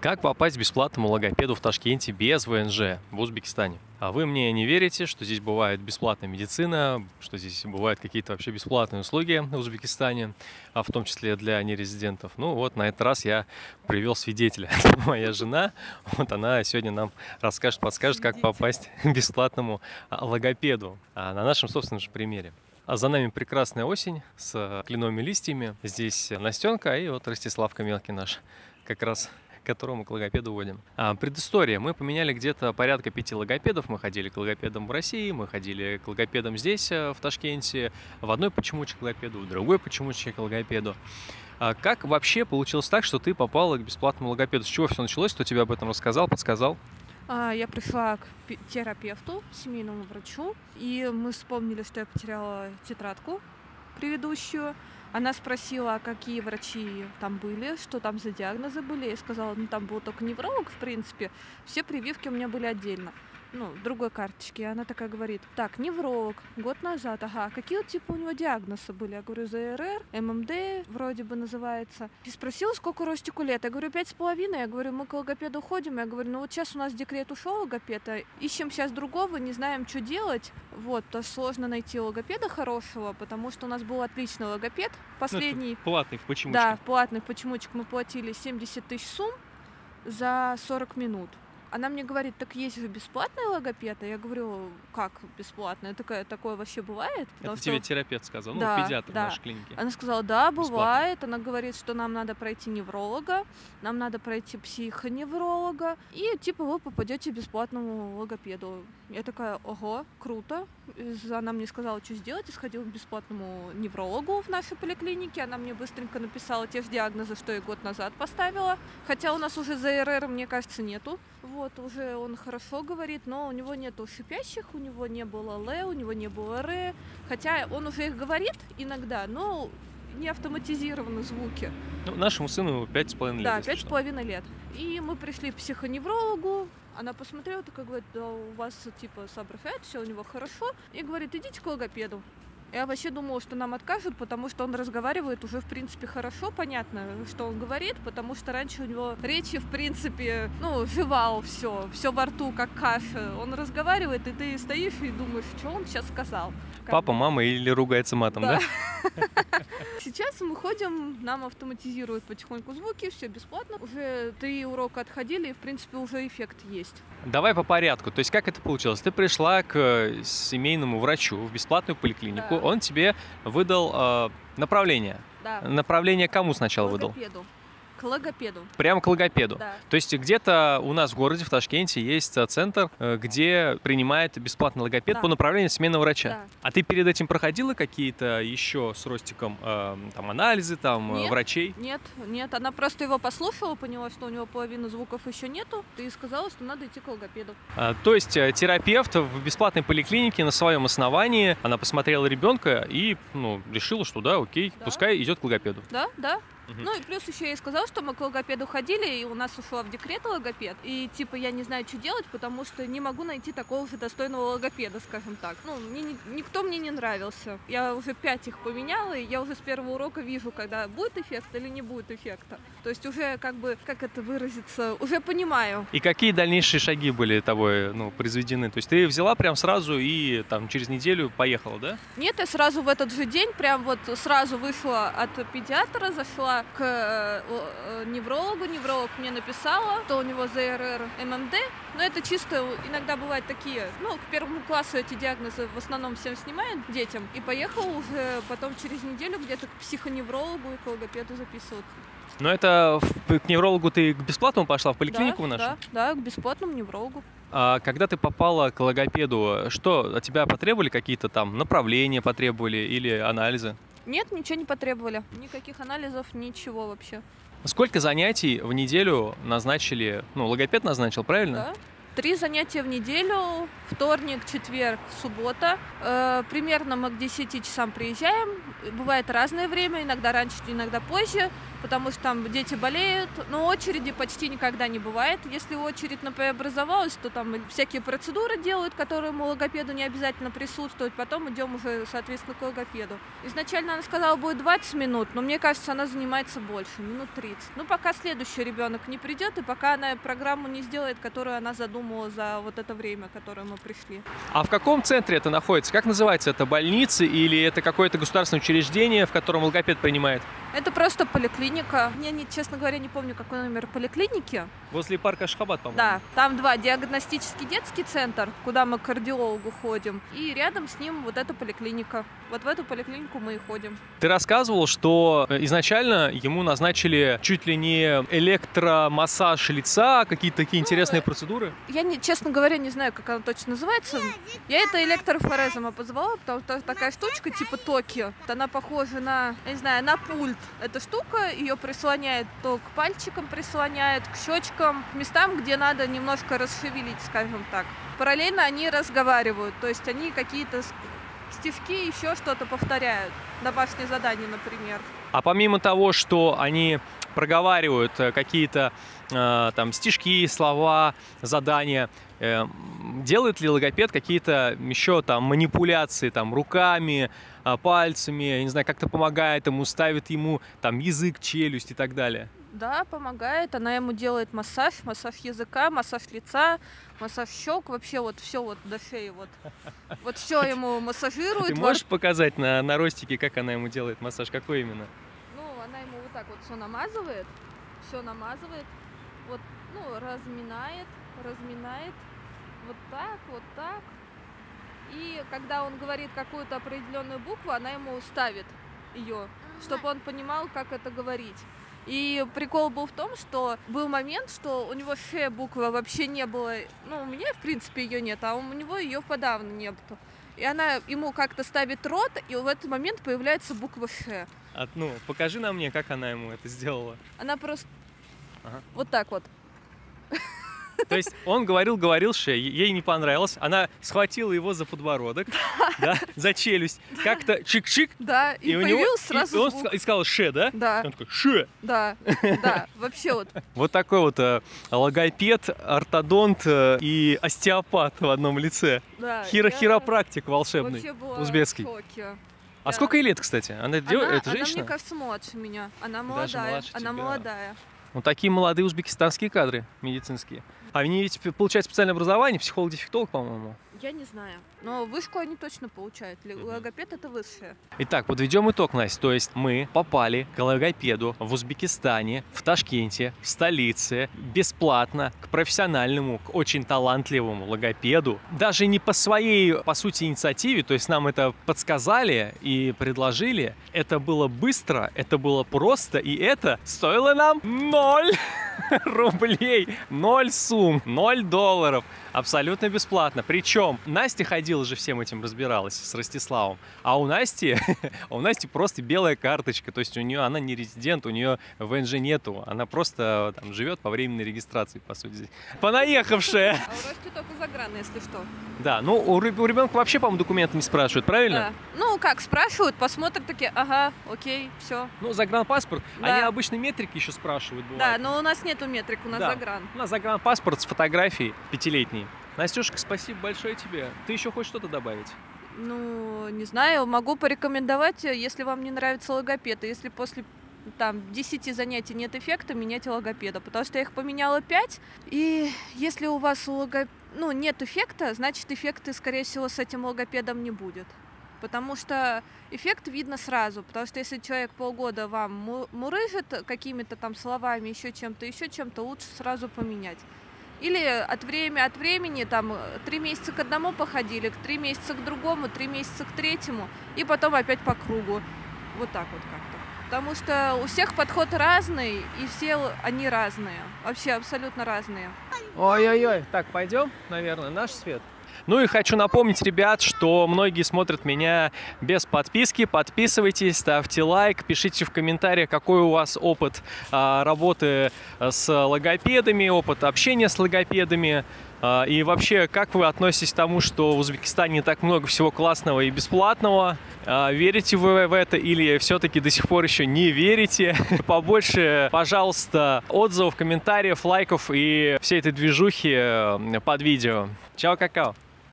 Как попасть к бесплатному логопеду в Ташкенте без ВНЖ в Узбекистане? А вы мне не верите, что здесь бывает бесплатная медицина, что здесь бывают какие-то вообще бесплатные услуги в Узбекистане, а в том числе для нерезидентов? Ну вот, на этот раз я привел свидетеля. Это моя жена. Вот она сегодня нам расскажет, подскажет, как попасть к бесплатному логопеду на нашем собственном же примере. А за нами прекрасная осень с кленовыми листьями. Здесь Настенка и вот Ростиславка мелкий наш, как раз которому к логопеду водим. Предыстория. Мы поменяли где-то порядка 5 логопедов. Мы ходили к логопедам в России, мы ходили к логопедам здесь, в Ташкенте, в одной почемучке к логопеду, в другой почемучке к логопеду. Как вообще получилось так, что ты попала к бесплатному логопеду? С чего все началось? Кто тебе об этом рассказал, подсказал? Я пришла к терапевту, семейному врачу, и мы вспомнили, что я потеряла тетрадку предыдущую. Она спросила, какие врачи там были, что там за диагнозы были. Я сказала, там был только невролог, в принципе. Все прививки у меня были отдельно, в другой карточке. И она такая говорит, так, невролог, год назад, ага, какие вот типа у него диагнозы были? Я говорю, ЗРР, ММД вроде бы называется. И спросила, сколько Ростику лет? Я говорю, 5,5. Я говорю, мы к логопеду ходим. Я говорю, вот сейчас у нас декрет ушел логопеда, ищем сейчас другого, не знаем, что делать. То сложно найти логопеда хорошего, потому что у нас был отличный логопед. Последний. Платный в почемучке. Да, платный в почемучке мы платили 70 тысяч сум за 40 минут. Она мне говорит, так есть же бесплатный логопед? Я говорю, как бесплатно? Такое вообще бывает? Это тебе терапевт сказал, да, педиатр в да. нашей клинике. Она сказала, да, бывает. Бесплатно. Она говорит, что нам надо пройти невролога, нам надо пройти психоневролога, и вы попадете к бесплатному логопеду. Я такая, ого, круто. Она мне сказала, что сделать, и сходила к бесплатному неврологу в нашей поликлинике. Она мне быстренько написала те же диагнозы, что и год назад поставила. Хотя у нас уже ЗРР, мне кажется, нету. Уже он хорошо говорит, но у него нету шипящих, у него не было Л, у него не было Р. Хотя он уже их говорит иногда, но не автоматизированы звуки. Нашему сыну 5,5 лет. Да, 5,5 лет. И мы пришли к психоневрологу. Она посмотрела, такая говорит, да, у вас соображает, все у него хорошо. И говорит, идите к логопеду. Я вообще думала, что нам откажут, потому что он разговаривает уже, в принципе, хорошо, понятно, что он говорит, потому что раньше у него речи, в принципе, жевал все во рту, как каша. Он разговаривает, и ты стоишь и думаешь, что он сейчас сказал. Папа, мама или ругается матом, да? Сейчас мы ходим, нам автоматизируют потихоньку звуки, все бесплатно. Уже 3 урока отходили, и, в принципе, уже эффект есть. Давай по порядку. То есть как это получилось? Ты пришла к семейному врачу в бесплатную поликлинику, да. Он тебе выдал направление. Да. Направление кому сначала выдал? К логопеду. Прямо к логопеду. Да. То есть где-то у нас в городе, в Ташкенте, есть центр, где принимает бесплатный логопед по направлению семейного врача. Да. А ты перед этим проходила какие-то еще с Ростиком анализы, врачей? Нет. Она просто его послушала, поняла, что у него половины звуков еще нету, и сказала, что надо идти к логопеду. То есть терапевт в бесплатной поликлинике на своем основании, она посмотрела ребенка и решила, что да, окей, да. Пускай идет к логопеду. Да. И плюс еще я ей сказала, что мы к логопеду ходили, и у нас ушла в декрет логопед. И я не знаю, что делать, потому что не могу найти такого же достойного логопеда, скажем так. Никто мне не нравился. Я уже 5 их поменяла, и я уже с первого урока вижу, когда будет эффект или не будет эффекта. То есть уже как это выразиться, уже понимаю. И какие дальнейшие шаги были тобой произведены? То есть ты взяла прям сразу и через неделю поехала, да? Нет, я сразу в этот же день сразу вышла от педиатра, зашла к неврологу. Невролог мне написала, что у него ЗРР, ММД. Но это чисто иногда бывают такие, к первому классу эти диагнозы в основном всем снимают детям. И поехала уже потом через неделю где-то к психоневрологу и к логопеду записываться. Но это к неврологу ты к бесплатному пошла, в поликлинику нашу? Да, к бесплатному неврологу. А когда ты попала к логопеду, что от тебя потребовали? Какие-то направления потребовали или анализы? Нет, ничего не потребовали. Никаких анализов, ничего вообще. Сколько занятий в неделю назначили? Логопед назначил, правильно? Да. 3 занятия в неделю, вторник, четверг, суббота. Примерно мы к 10 часам приезжаем. Бывает разное время, иногда раньше, иногда позже. потому что там дети болеют, но очереди почти никогда не бывает. Если очередь, например, образовалась, то там всякие процедуры делают, которые логопеду не обязательно присутствовать, потом идем уже, соответственно, к логопеду. Изначально она сказала, будет 20 минут, но мне кажется, она занимается больше, минут 30. Ну, пока следующий ребенок не придет, и пока она программу не сделает, которую она задумала за вот это время, которое мы пришли. А в каком центре это находится? Как называется? Это больница или это какое-то государственное учреждение, в котором логопед принимает? Это просто поликлиника. Я, честно говоря, не помню, какой номер поликлиники. Возле парка Ашхабад, по-моему. Да, там 2. Диагностический детский центр, куда мы к кардиологу ходим, и рядом с ним вот эта поликлиника. Вот в эту поликлинику мы и ходим. Ты рассказывал, что изначально ему назначили чуть ли не электромассаж лица, какие-то такие интересные процедуры. Я, честно говоря, не знаю, как она точно называется. Я это электрофорезом обозвала, потому что такая штучка типа токи. Она похожа на, я не знаю, на пульт. Эта штука, ее прислоняет то к пальчикам, прислоняет к щечкам, к местам, где надо немножко расшевелить, скажем так. Параллельно они разговаривают, то есть они какие-то стишки, еще что-то повторяют. Домашнее задание, например. А помимо того, что они проговаривают какие-то там стишки, слова, задания, делает ли логопед какие-то еще там манипуляции там руками, пальцами, я не знаю, как-то помогает ему, ставит ему там язык, челюсть и так далее? Да, помогает. Она ему делает массаж языка, массаж лица, массаж щек, вообще вот все вот до шеи вот. Вот все ему массажирует. Ты можешь показать на ростике, как она ему делает массаж? Какой именно? Ну, она ему вот так вот все намазывает, вот, ну, разминает, вот так. И когда он говорит какую-то определенную букву, она ему ставит ее, чтобы он понимал, как это говорить. И прикол был в том, что был момент, что у него «ш» буквы вообще не было. Ну, у меня, в принципе, ее нет, а у него ее подавно не было. И она ему как-то ставит рот, и в этот момент появляется буква «ш». Ну, покажи нам мне, как она ему это сделала. Она просто вот так вот. То есть он говорил «ше», ей не понравилось, она схватила его за подбородок, да, за челюсть, как-то чик-чик. Да, и появился сразу звук. И сказал «ше», да? Да. Он такой «ше». Да, вообще вот. Вот такой вот логопед, ортодонт и остеопат в одном лице. Да, Хиропрактик волшебный, вообще была узбекский. в шоке. А сколько ей лет, кстати? Это женщина? Она, мне кажется, младше меня. Она Даже молодая. младше Она тебя. молодая. Ну, такие молодые узбекистанские кадры медицинские. А они ведь получают специальное образование, психолог-дефектолог, по-моему. Я не знаю. Но вышку они точно получают. Логопед — это высшее. Итак, подведем итог, Настя. То есть мы попали к логопеду в Узбекистане, в Ташкенте, в столице, бесплатно, к профессиональному, к очень талантливому логопеду. Даже не по своей, по сути, инициативе, то есть нам это подсказали и предложили. Это было быстро, это было просто, и это стоило нам 0 рублей, 0 сумм, 0 долларов. Абсолютно бесплатно. Причем Настя ходила же всем этим, разбиралась с Ростиславом. А у Насти просто белая карточка. То есть она не резидент, у нее ВНЖ нету. Она просто там живет по временной регистрации, по сути. Понаехавшая. А у Рости только загран, если что. Да, ну у ребенка вообще, по-моему, документы не спрашивают, правильно? Да. Ну как, спрашивают, посмотрят такие, ага, окей, все. Ну, загранпаспорт. Да. Они обычно метрики еще спрашивают, бывает. Да, но у нас нету метрик, у нас Да. загран. У нас загранпаспорт с фотографией 5-летней. Настюшка, спасибо большое тебе. Ты еще хочешь что-то добавить? Ну, не знаю, могу порекомендовать, если вам не нравится логопед, и если после там 10 занятий нет эффекта, меняйте логопеда, потому что я их поменяла 5, и если у вас нет эффекта, значит эффекта, скорее всего, с этим логопедом не будет. Потому что эффект видно сразу, потому что если человек полгода вам мурыжит какими-то там словами, еще чем-то, лучше сразу поменять. Или от времени, там, 3 месяца к одному походили, 3 месяца к другому, 3 месяца к третьему, и потом опять по кругу. Вот так вот как-то. Потому что у всех подход разный, и все они разные. Вообще абсолютно разные. Ой-ой-ой. Так, пойдем, наверное, наш свет. Ну и хочу напомнить, ребят, что многие смотрят меня без подписки. Подписывайтесь, ставьте лайк, пишите в комментариях, какой у вас опыт работы с логопедами, опыт общения с логопедами. И вообще, как вы относитесь к тому, что в Узбекистане не так много всего классного и бесплатного? Верите вы в это или все-таки до сих пор еще не верите? Побольше, пожалуйста, отзывов, комментариев, лайков и всей этой движухи под видео. Чао, какао!